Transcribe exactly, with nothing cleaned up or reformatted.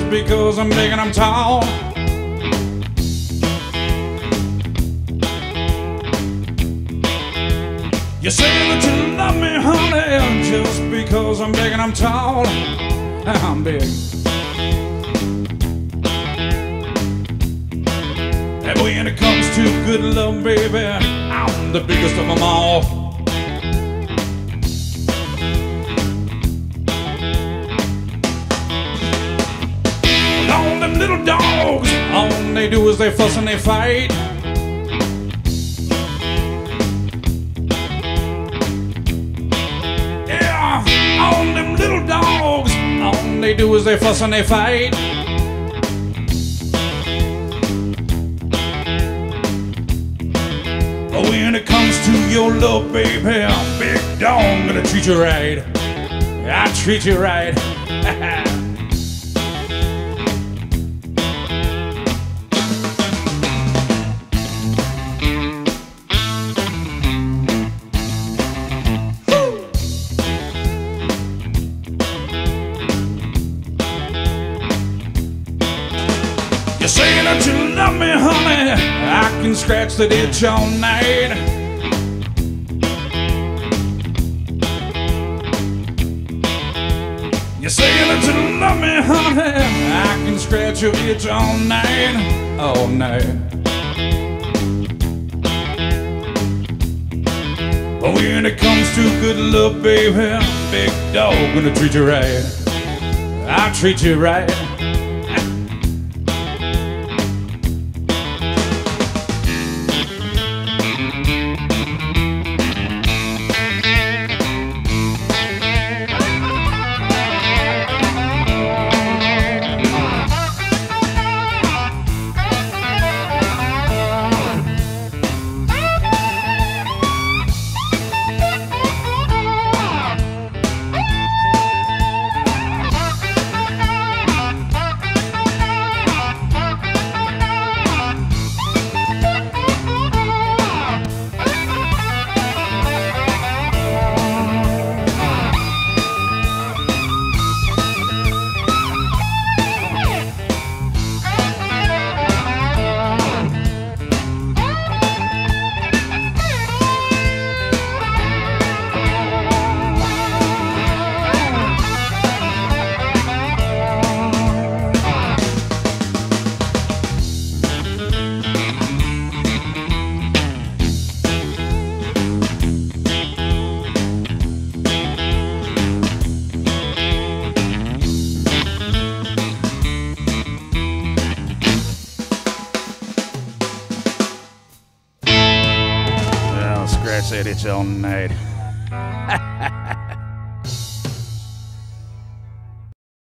just because I'm big and I'm tall. You say that you love me, honey, just because I'm big and I'm tall. I'm big. And when it comes to good love, baby, I'm the biggest of them all. And all them little dogs, all they do is they fuss and they fight. Yeah, all them little dogs, all they do is they fuss and they fight. But when it comes to your love, baby, I'm big dog, I'm gonna treat you right. I treat you right. You say that you love me, honey, I can scratch that itch all night. You say that you love me, honey, I can scratch your itch all night, all night. But when it comes to good love, baby, I'm big dog, gonna treat you right. I'll treat you right. Scratch that itch all night.